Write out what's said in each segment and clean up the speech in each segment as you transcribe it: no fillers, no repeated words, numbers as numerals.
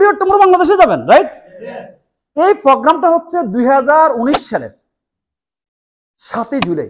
Year tomorrow বাংলাদেশে যাবেন, right? এই প্রোগ্রামটা হচ্ছে 2019 সালের 7 জুলাই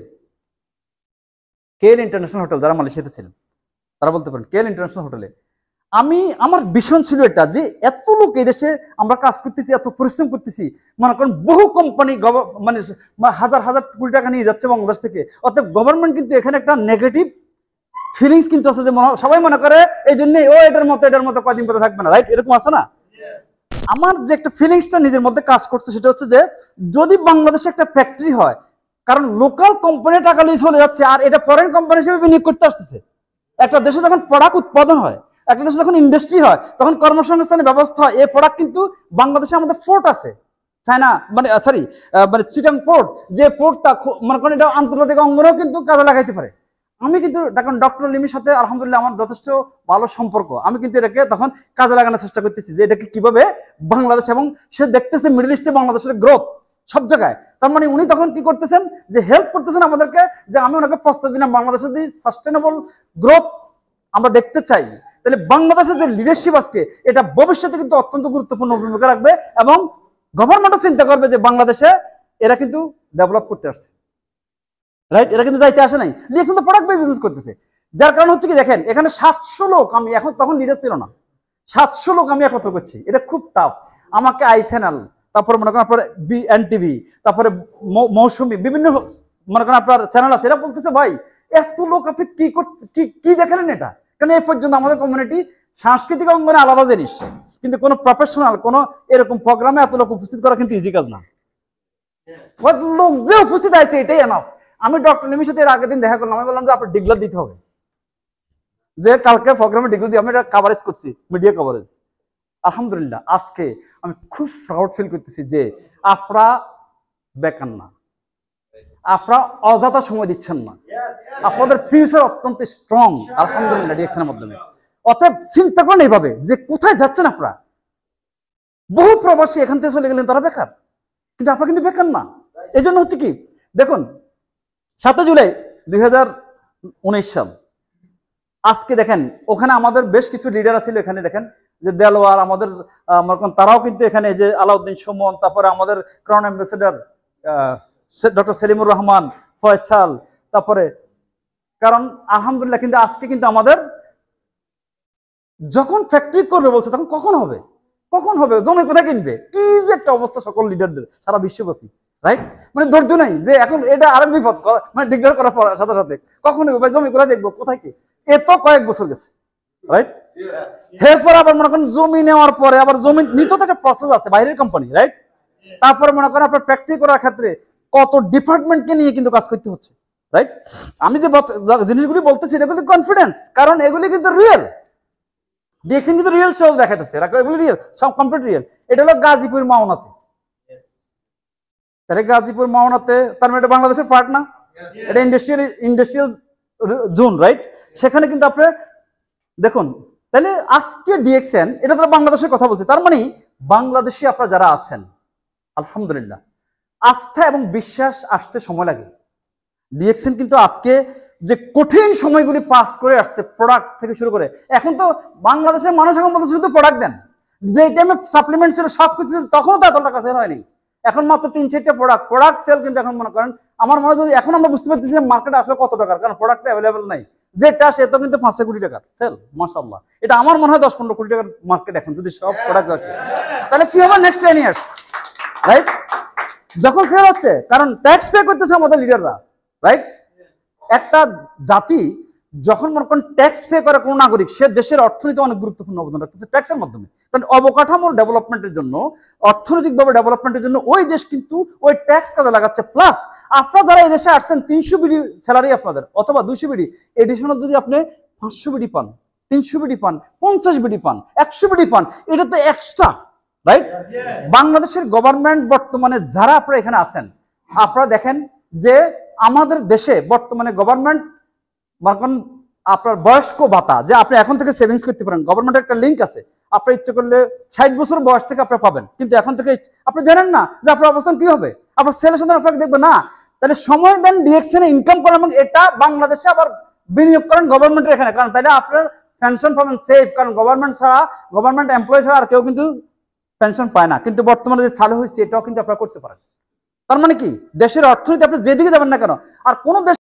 কেএল ইন্টারন্যাশনাল হোটেল, যারা মালয়েশিয়াতে ছিলেন তারা বলতে পারেন, কেএল ইন্টারন্যাশনাল হোটেলে আমার ভীষণ ছিল এটা যে এত লোক এই দেশে আমরা কাজ করতেছি, এত পরিশ্রম করতেছি, মনে করেন বহু কোম্পানি মানে হাজার হাজার কোটি টাকা নিয়ে যাচ্ছে বাংলাদেশ থেকে, অতএব গভর্নমেন্ট কিন্তু এখানে একটা নেগেটিভ ফিলিংস কিন্তু আছে যে সবাই মনে করে এই জন্য ও এটার মতো কদিন পরে থাকবে না, রাইট? এরকম আছে না? আমার যে একটা ফিলিংসটা নিজের মধ্যে কাজ করছে সেটা হচ্ছে যে যদি বাংলাদেশে একটা ফ্যাক্টরি হয়, কারণ লোকাল কোম্পানি টাকা নিয়ে চলে যাচ্ছে আর এটা ফরেন কোম্পানি হিসেবে বিনিয়োগ করতে আসতেছে। একটা দেশে যখন প্রোডাক্ট উৎপাদন হয়, একটা দেশে যখন ইন্ডাস্ট্রি হয়, তখন কর্মসংস্থানের ব্যবস্থা হয়। এই প্রোডাক্ট কিন্তু বাংলাদেশে আমাদের পোর্ট আছে, চায়না মানে চিটাং পোর্ট, যে পোর্টটা মনে করেন এটা আন্তর্জাতিক অঙ্গনেও কিন্তু কাজে লাগাইতে পারে। আমি কিন্তু ডক্টর লিমির সাথে আলহামদুলিল্লাহ আমার যথেষ্ট ভালো সম্পর্ক, আমি কিন্তু এটাকে তখন কাজে লাগানোর চেষ্টা করতেছি যে এটাকে কিভাবে বাংলাদেশ, এবং সে দেখতেছে মিডল ইস্টে বাংলাদেশের গ্রোথ সব জায়গায়, তার মানে উনি তখন কি করতেছেন যে হেল্প করতেছেন আমাদেরকে, যে আমি ওনাকে প্রস্তাব দিলাম বাংলাদেশের যদি সাস্টেনেবল গ্রোথ আমরা দেখতে চাই, তাহলে বাংলাদেশের যে লিডারশিপ আজকে এটা ভবিষ্যতে কিন্তু অত্যন্ত গুরুত্বপূর্ণ ভূমিকা রাখবে, এবং গভর্নমেন্টও চিন্তা করবে যে বাংলাদেশে এরা কিন্তু ডেভেলপ করতে আসছে, রাইট? এরা কিন্তু যাইতে আসে নাই, ডিএক্সন তো প্রোডাক্ট বেস বিজনেস করতেছে। যার কারণ হচ্ছে কি দেখেন এখানে 700 লোক, আমি এখন তখন লিডার ছিল না, 700 লোক আমি একত্র করছি, এটা খুব টাফ। আমাকে আই চ্যানেল, তারপরে মনে করেন আপনার এনটিভি, তারপরে মৌসুমী, বিভিন্ন মনে করেন আপনার চ্যানেল আছে, এরা বলতেছে ভাই এত লোক আপনি কি দেখালেন এটা, কারণ এই পর্যন্ত আমাদের কমিউনিটি সাংস্কৃতিক অঙ্গনে আলাদা জিনিস, কিন্তু কোনো প্রফেশনাল কোনো এরকম প্রোগ্রামে এত লোক উপস্থিত করা কিন্তু ইজি কাজ না। লোক যে উপস্থিত আছে এটাই এনাফ। আমি ডক্টর নিমির সাথে এর আগের দিন দেখা করলাম, আমি বললাম যে আপনার ডিক্লার দিতে হবে, যে কালকে প্রোগ্রামে ডিক্লার দিয়ে আমি এটা কভারেজ করছি, মিডিয়া কভারেজ। আলহামদুলিল্লাহ আজকে আমি খুব প্রাউড ফিল করতেছি যে আপনারা বেকার না, আপনারা অযথা সময় দিচ্ছেন না, আপনাদের ফিউচার অত্যন্ত স্ট্রং আলহামদুলিল্লাহ ডিএক্সনের মাধ্যমে। অতএব চিন্তা করেন এইভাবে যে কোথায় যাচ্ছেন আপনারা। বহু প্রবাসী এখান থেকে চলে গেলেন, তারা বেকার, কিন্তু আপনারা কিন্তু বেকার না। এই জন্য হচ্ছে কি দেখুন 7 জুলাই 2019 সাল, আজকে দেখেন ওখানে আমাদের বেশ কিছু লিডার ছিল, এখানে দেখেন যে দেলোয়ার আমাদের, তারাও কিন্তু এখানে যে আলাউদ্দিন সুমন, তারপরে আমাদের crown ambassador doctor Selimur Rahman, Faisal, তারপরে কারণ আলহামদুলিল্লাহ কিন্তু আজকে কিন্তু আমাদের যখন ফ্যাক্টরি করবে বলছে তখন কখন হবে, জমি কোথায় কিনবে, কি যে একটা অবস্থা সকল লিডারদের সারা বিশ্বব্যাপী, রাইট? মানে ধৈর্য নাই যে এখন এটা আরেক বিপদ, মানে ডিক্লেয়ার করার সাথে সাথে কখন হবে ভাই, জমি কোথায় দেখবো, কোথায় কি, এ তো কয়েক বছর গেছে, রাইট? এরপর আবার মনে করেন জমি নেওয়ার পরে আবার জমি নিতে তো একটা প্রসেস আছে, বাইরের কোম্পানি, রাইট? তারপরে মনে করেন আপনার ফ্যাক্টরি করার ক্ষেত্রে কত ডিপার্টমেন্টকে নিয়ে কিন্তু কাজ করতে হচ্ছে, রাইট? আমি যে জিনিসগুলি বলতেছি এটা কিন্তু কনফিডেন্স, কারণ এগুলি কিন্তু রিয়েল, ডিএক্সএন কিন্তু রিয়েল শো দেখাতেছে, এগুলি রিয়েল, সব কমপ্লিট রিয়েল। এটা হলো গাজীপুর মাওনাতে, গাজীপুর মাওনাতে, তার মানে এটা বাংলাদেশের পার্ট না, এটা ইন্ডাস্ট্রিয়াল জোন, রাইট? সেখানে কিন্তু আপনি দেখুন, তাহলে আজকে ডিএক্সএন এটা তো বাংলাদেশের কথা বলছে, তার মানে বাংলাদেশি আপনারা যারা আছেন আলহামদুলিল্লাহ আস্থা এবং বিশ্বাস আসতে সময় লাগে। ডিএক্সএন কিন্তু আজকে যে কঠিন সময়গুলি পাস করে আসছে, প্রোডাক্ট থেকে শুরু করে, এখন তো বাংলাদেশের মানুষ এখন বলতে শুধু প্রোডাক্ট দেন, যে টাইমে সাপ্লিমেন্ট ছিল সবকিছু তখনও তো এত টাকা সেল হয়নি, এখন মাত্র 3-4টা প্রোডাক্ট সেল, কিন্তু এখন মনে করেন আমার মনে হয় এখন আমরা বুঝতে পারতেছি মার্কেটে আসলে কত টাকার, কারণ প্রোডাক্ট অ্যাভেলেবেল নাই, যেটা সে তো কিন্তু 500 কোটি টাকার সেল, মাশাআল্লাহ। এটা আমার মনে হয় 10-15 কোটি টাকার মার্কেট এখন যদি সব প্রোডাক্ট থাকে, তাহলে কি হবে নেক্সট 10 ইয়ার্স, রাইট? যখন সেল হচ্ছে, কারণ ট্যাক্স পে করতেছে আমাদের লিডাররা, রাইট? একটা জাতি যখন মনে করেন ট্যাক্স পে করে কোনো নাগরিক, সে দেশের অর্থনীতি অনেক গুরুত্বপূর্ণ অবদান রাখতেছে ট্যাক্সের মাধ্যমে, কারণ অবকাঠামোর ডেভেলপমেন্টের জন্য, অর্থনৈতিকভাবে ডেভেলপমেন্টের জন্য ওই দেশ কিন্তু ওই ট্যাক্স কাজে লাগাচ্ছে। প্লাস আপনারা যারা এই দেশে আসছেন 300 বিডি স্যালারি আপনাদের, অথবা 200 বিডি এডিশনাল যদি আপনি 500 বিডি পান, 300 বিডি পান, 50 বিডি পান, 100 বিডি পান, এটা তো এক্সট্রা, রাইট? বাংলাদেশের গভর্নমেন্ট বর্তমানে যারা আপনারা এখানে আছেন, আপনারা দেখেন যে আমাদের দেশে বর্তমানে গভর্নমেন্ট আপনার বয়স্ক ভাতা, যে আপনি এখন থেকে সেভিংস করতে পারেন, গভর্নমেন্টের একটা লিঙ্ক আছে, আপনার ইচ্ছে করলে 60 বছর বয়স থেকে আপনি পাবেন, কিন্তু এখন থেকে আপনি জানেন না যে আপনার অবস্থান কি হবে, আপনার ছেলে সন্তান আপনাকে দেখবে না, তাহলে সময় দেন ডিএক্সএনে ইনকাম করেন, এবং এটা বাংলাদেশে আবার বিনিয়োগ করেন গভর্নমেন্টের এখানে, কারণ তাহলে আপনার পেনশন পাবেন সেফ, কারণ গভর্নমেন্ট এমপ্লয়ি ছাড়া আর কেউ কিন্তু পেনশন পায় না। কিন্তু বর্তমানে যে চালু হয়েছে এটাও কিন্তু আপনারা করতে পারেন। তার মানে কি, দেশের অর্থনীতি আপনি যেদিকে যাবেন না কেন, আর কোন দেশ